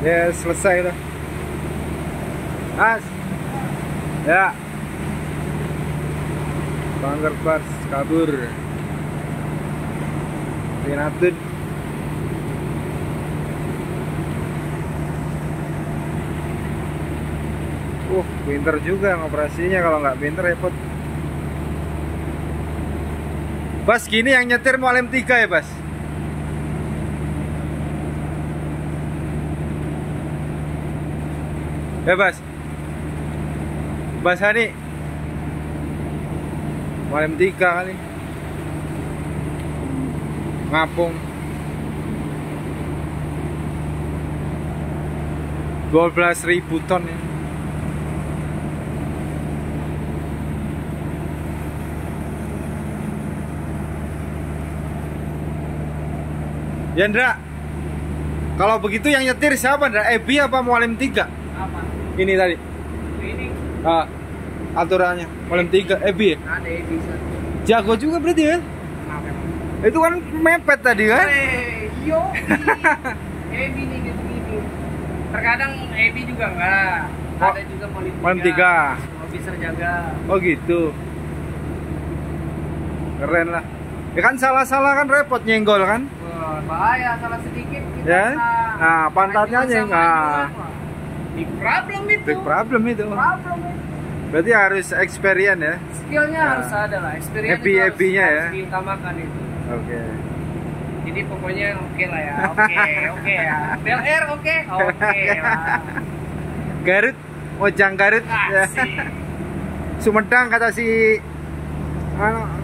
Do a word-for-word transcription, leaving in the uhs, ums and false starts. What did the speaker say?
Ya selesai lah. Mas. Ya. Banggar Bars kabur. Pinatun. Uh, pinter juga ngoperasinya, kalau nggak pinter repot. Bas, gini yang nyetir mau lem tiga ya, Bas? Ya, Bas. Bas Hani. Mau lem tiga kali. Ngapung. dua belas ribu ton ya. Yandra, kalau begitu yang nyetir siapa, Ndra? Ebi apa Mualim tiga? Apa? Ini tadi. Ini. Ah, aturannya Mualim tiga, Ebi ya? Ada Ebi. Jago juga berarti ya? Kenapa? Itu kan mepet tadi kan? Eh, yo. Ebi nih gitu gini. Terkadang Ebi juga enggak. Oh, Ada juga Mualim tiga. Mualim tiga. Mau bisa jaga. Oh gitu. Keren lah. Ya kan salah-salah kan repot, nyenggol kan? Wah, bahaya salah sedikit kita Ya? kena- Nah, pantatnya kena nyeng- sama ah. juga, wah. Big problem itu. Big problem itu. Problem itu. Berarti harus experience ya? Skillnya Nah. harus ada lah, experience Happy- itu harus- happy-nya ya? harus diutamakan itu. Oke. Jadi pokoknya oke lah ya, oke, oke ya. Bel Air oke, oke lah. Garut, Mojang Garut. Asik. Sumedang kata si ano,